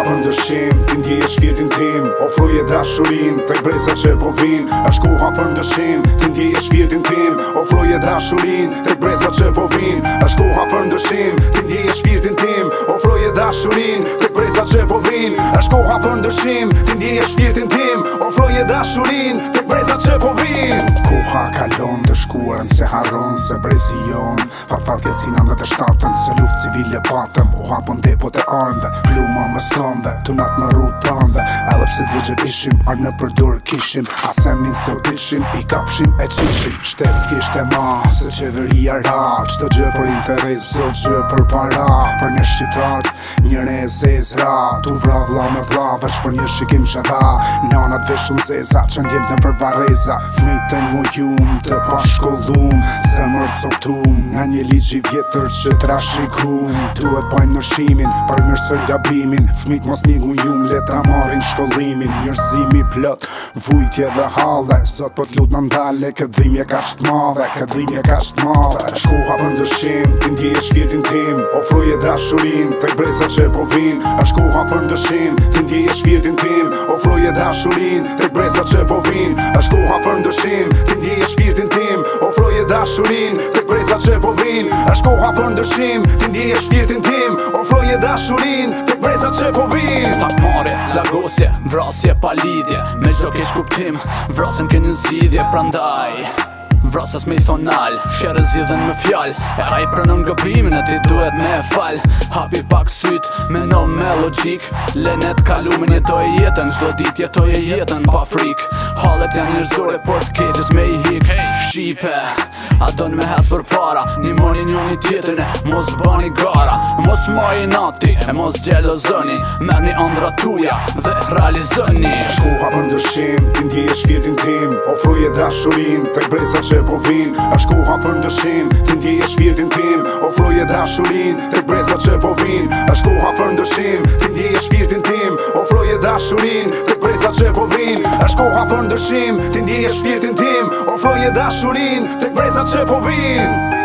për ndryshim, ti ndjeje shpirtin tim, ofroje dashurin, tek brezat që po vin. Është koha për ndryshim, ti ndjeje shpirtin tim, ofroje dashurin, tek brezat që po vin. Është koha për ndryshim, ti ndjeje shpirtin tim, ofroje dashurin, tek brezat që po vin. Është koha për ndryshim, ti ndjeje shpirtin tim, ofroje dashurin, tek brezat që po vin. Koha kalon të shkuarën se harron se brezi jon. Fat kecina në të shtatën, se luft civile patëm. U hapën depot e armëve, pluma më stonve, tunat më rutënve. Edhe pse të vëgjër ishim, arë në përdur kishim. Asemin se u dishim, i kapshim e qishim. Shtet s'kisht e ma, se qeveria ra. Qdo gjë për interes, qdo gjë për para. Për një shqiptar, njëre e zezra. Tu vra vla me vla, veç për një shikim shëta. Nanat veshun zeza, që ndjem në përvareza. Fmitën mu jum, të pashkollum. Zemër të soktum, nga një ligji vjetër që trashikum. Duhet bajnë nërshimin, për mërsojnë gabimin. Fmit mos një jum, leta marin shkollimin. Njërzimi plot, vujtje dhe halle. Sot po t'lut në ndale, këtë dhimje ka shtmave. Këtë dhimje ka shtmave. Shkoha për ndryshim, ti ndjeje shpirtin tim, ofroje dashurin, tek brezat që po vin. Është koha për ndryshim, ti ndjeje shpirtin tim, ofroje dashurin, tek brezat që po vin. Është koha për ndryshim, ti ndjeje shpirtin tim, ofroje dashurin, tek brezat që po vin. Është koha për ndryshim, ti ndjeje shpirtin tim, ofroje dashurin, tek brezat që po vin. Hakmarrje, lagosje, vrasje pa lidhje, me çdo keq kuptim, vrasën keni zgjidhje, prandaj vrasës me i thonal, shere zidhen me fjall. E a i pranon gëbimin, e ti duhet me e fal. Hapi pak syt, me no me logjik, lenet kalumin jetoj jetën, gjdo dit jetoj e jetën pa frik. Hallet janë njërzore, por t'keqës me i hik. Shqipe, a don me hec për para, një moni njoni tjetën e mos bani gara. Mos maj nati, e mos gjelozoni, merr një ëndra tuja dhe realizoni. Shkoha për ndryshim, ti ndjeje shpirtin tim, ofroje dashurin, tek brezat që po vin. Është koha për ndryshim, ti ndjeje shpirtin tim, ofroje dashurin, tek brezat që po vin. Është koha për ndryshim, ti ndjeje shpirtin tim, ofroje dashurin, tek brezat që po vin. Është koha për ndryshim, ti ndjeje shpirtin tim, ofroje dashurin, tek brezat që po vin.